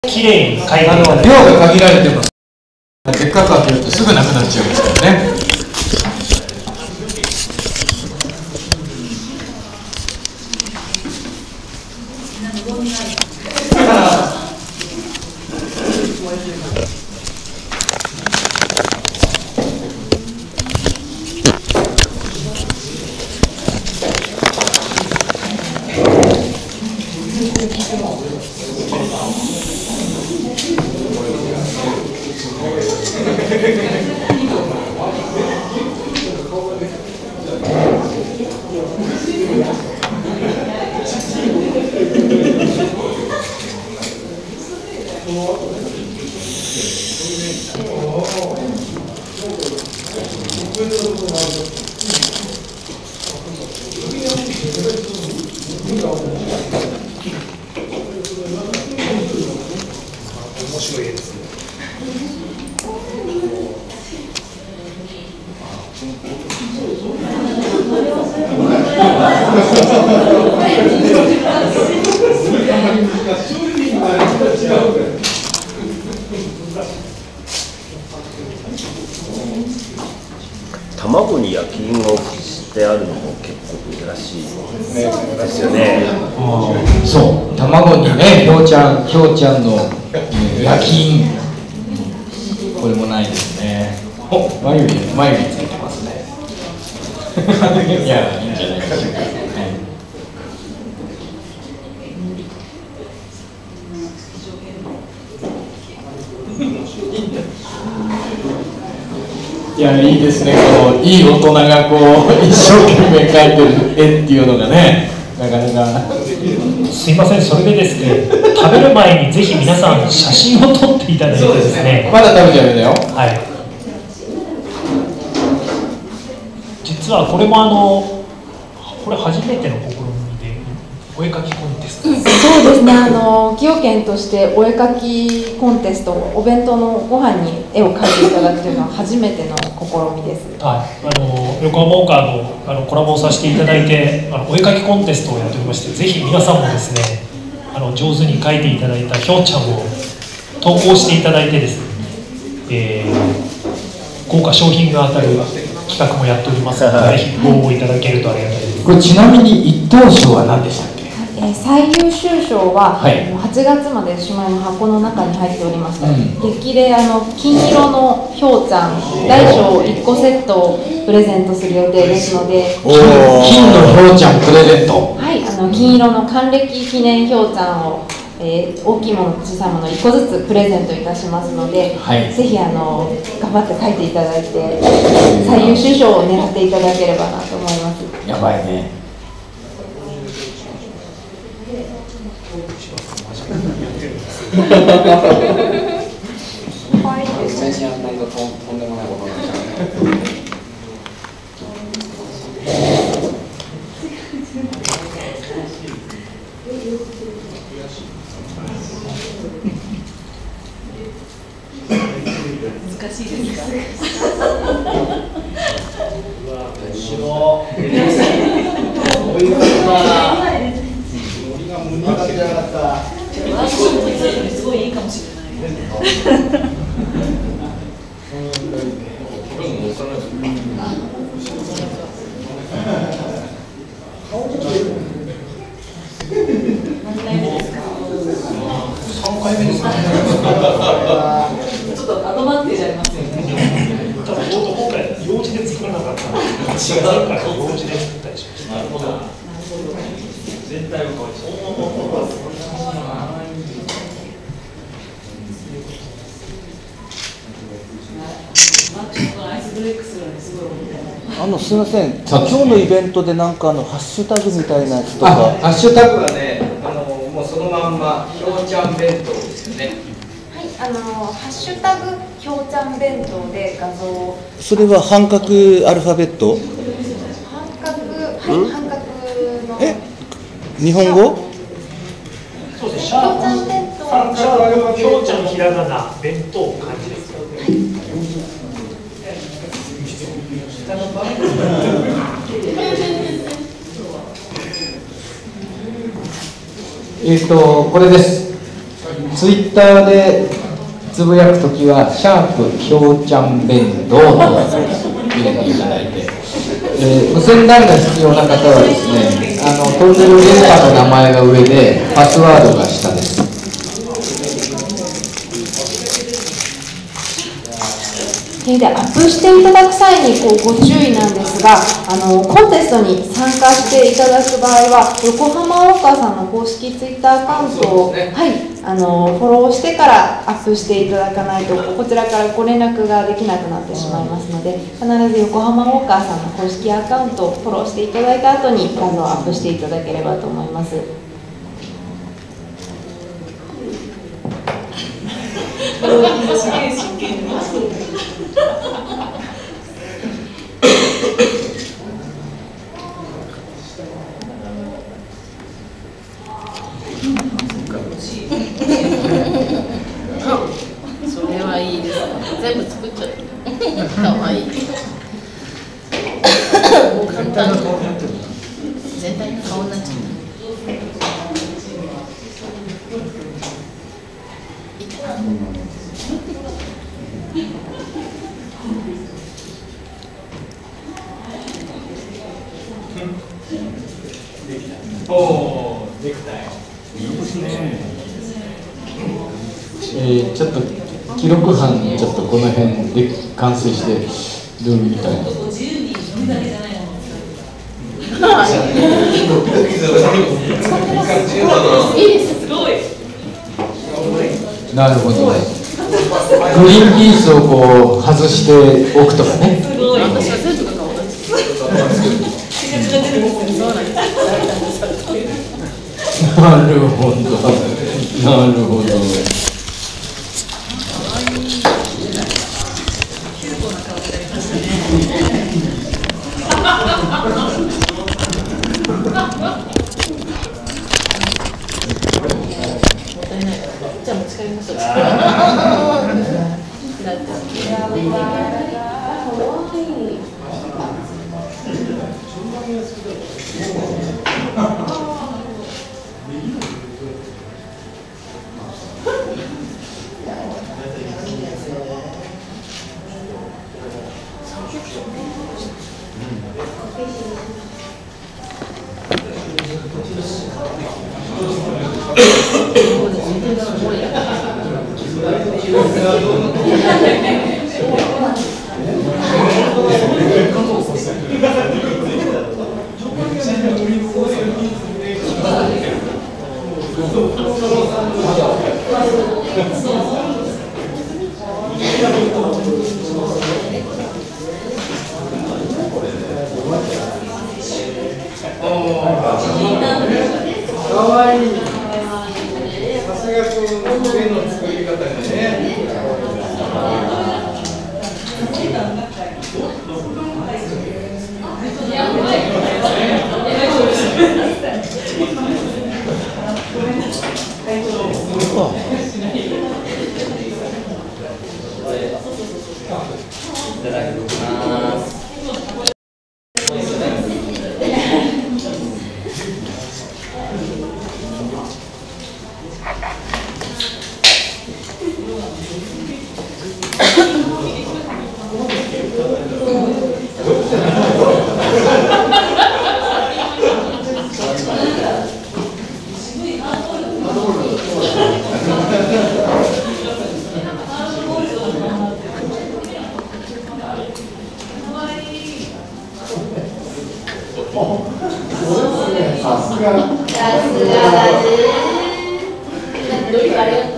きれいに書いていただいて、 量が限られてます。でっかく開けるとすぐなくなっちゃいますからね。 卵に焼き印をしてあるのも結構珍しいですよね。 そう、卵にね、ひょうちゃんの焼き印、これもないですね。お、眉毛ついてますね。いや、いいんじゃないでしょうか。いや、いいですね。このいい大人がこう一生懸命描いてる絵っていうのがね、なかなか。 すいません、それでですね、食べる前にぜひ皆さん写真を撮っていただいてですね。 まだ食べちゃうよ。 はい。実はこれもこれ初めての試みでお絵描きコンテスト。 そうですね。崎陽軒としてお絵描きコンテスト、お弁当のご飯に絵を描いていただくというのは初めての試みです。 はい。横浜オーカーのコラボをさせていただいて、お絵描きコンテストをやっておりまして、ぜひ皆さんもですね、上手に描いていただいたひょうちゃんを投稿していただいてですね、豪華商品が当たる企画もやっておりますので、ぜひご応募いただけるとありがたいです。 これちなみに一等賞は何でしたっけ？ 最優秀賞は、 はい、 8月までしまいの箱の中に入っておりました、激励金色のひょうちゃん大小1個セットをプレゼントする予定ですので、 金のひょうちゃんプレゼント、 はい、金色の還暦記念ひょうちゃんを、大きいもの小さいもの1個ずつプレゼントいたしますので、はい、ぜひ頑張って書いていただいて最優秀賞を狙っていただければなと思います。 やばいね。 はい、全身やらないととんでもないことになっちゃうね。 難しいですか？すごいいいかもしれない。 3回目ですね。 ちょっとアドバンテージありますよね。 ただ今回用紙で作らなかったので、前回用紙で作ったりしました。なるほど。全体を変えて。 すみません、今日のイベントでなんかハッシュタグみたいなやつとか。 ハッシュタグはね、もうそのまんまひょうちゃん弁当ですよね。 はい、ハッシュタグひょうちゃん弁当で画像を。 それは半角アルファベット？ 半角、はい、半角の。 日本語？ そうです。ひょうちゃん弁当。ひょうちゃんひらがな弁当漢字です。 これです。 ツイッターでつぶやくときは「シャープひょうちゃん弁当」と入れていただいて、無線 LAN が必要な方はですね、飛んでる電波の名前が上でパスワードが下です。 でアップしていただく際にご注意なんですが、コンテストに参加していただく場合は横浜ウォーカーさんの公式ツイッターアカウントを、はい、フォローしてからアップしていただかないとこちらからご連絡ができなくなってしまいますので、必ず横浜ウォーカーさんの公式アカウントをフォローしていただいた後に画像をアップしていただければと思います。 すげえ真剣にそれはいいです。全部作っちゃった。かわいい。もう簡単に全体の顔になっちゃった。 おお、できたよ。いいですね。ちょっと記録班にちょっとこの辺で完成してルールみたいな。なるほど。グリーンピースをこう外しておくとかね。なるほど。なるほど。 じゃあ持ち帰りましょう。 かわいい。さすがこの手の作り方がね。いただきます。さすがだね。